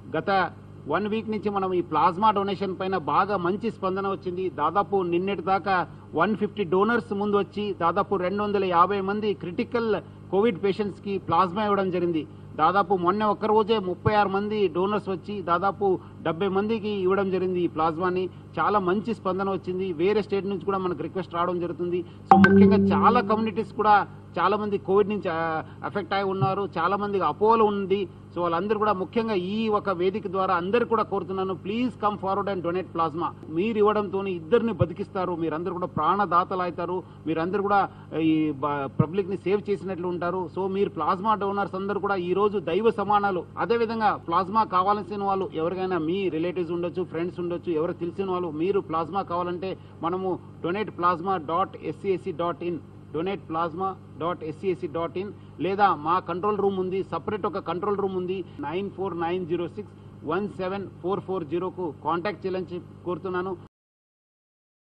గత 1 వీక్ నుంచి మనం ఈ ప్లాస్మా డొనేషన్ పైన బాగా మంచి స్పందన వచ్చింది. దాదాపు నిన్నటి దాకా 150 డోనర్స్ ముందు వచ్చి దాదాపు 250 మంది క్రిటికల్ కోవిడ్ పేషెంట్స్కి ప్లాస్మా ఇవ్వడం జరిగింది. దాదాపు మొన్న ఒక్క రోజే 36 మంది డోనర్స్ వచ్చి దాదాపు 70 మందికి ఇవ్వడం జరిగింది ఈ ప్లాస్మాని. చాలా మంచి స్పందన వచ్చింది. వేరే స్టేట్ నుంచి కూడా మనకు రిక్వెస్ట్ రావడం జరుగుతుంది. సో ముఖ్యంగా చాలా కమ్యూనిటీస్ కూడా చాలా మంది కోవిడ్ నుంచి అఫెక్ట్ అయి ఉన్నారు. చాలా మందికి అపోలో ఉంది. సో వాళ్ళందరూ కూడా ముఖ్యంగా ఈ ఒక వేదిక ద్వారా అందరూ కూడా కోరుతున్నాను, please come forward and donate plasma. మీరు ఇవ్వడంతో ఇద్దరిని బతికిస్తారు. మీరందరూ కూడా ప్రాణదాతలు అవుతారు. మీరందరూ కూడా ఈ పబ్లిక్ ని సేవ్ చేసినట్లు ఉంటారు. సో మీరు ప్లాస్మా డోనర్స్ అందరూ కూడా ఈ రోజు దైవ సమానాలు. అదేవిధంగా ప్లాస్మా కావాల్సిన వాళ్ళు ఎవరికైనా మీ రిలేటివ్స్ ఉండొచ్చు, ఫ్రెండ్స్ ఉండొచ్చు, ఎవరు తెలిసిన వాళ్ళు మీరు ప్లాస్మా కావాలంటే మనము donateplasma.scac.in donateplasma.scc.in లేదా మా కంట్రోల్ రూమ్ ఉంది, సపరేట్ ఒక కంట్రోల్ రూమ్ ఉంది 9490617440కు కాంటాక్ట్ చేయాలని కోరుతున్నాను.